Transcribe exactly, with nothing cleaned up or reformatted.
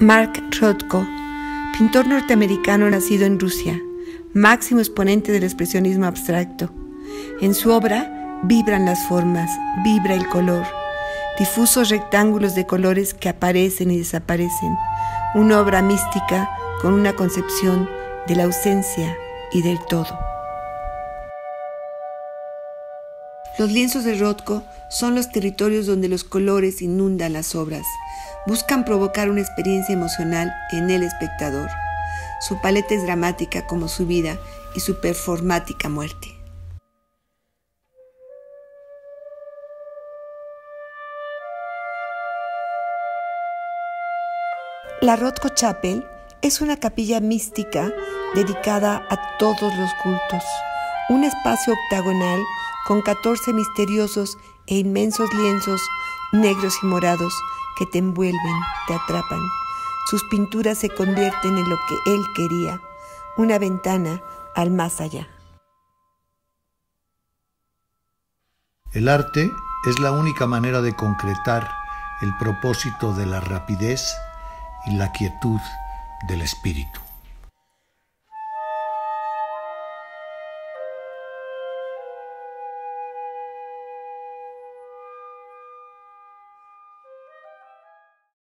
Mark Rothko, pintor norteamericano nacido en Rusia, máximo exponente del expresionismo abstracto. En su obra vibran las formas, vibra el color, difusos rectángulos de colores que aparecen y desaparecen, una obra mística con una concepción de la ausencia y del todo. Los lienzos de Rothko son los territorios donde los colores inundan las obras, buscan provocar una experiencia emocional en el espectador. Su paleta es dramática como su vida y su performática muerte. La Rothko Chapel es una capilla mística dedicada a todos los cultos, un espacio octagonal con catorce misteriosos e inmensos lienzos negros y morados que te envuelven, te atrapan. Sus pinturas se convierten en lo que él quería, una ventana al más allá. El arte es la única manera de concretar el propósito de la rapidez y la quietud del espíritu.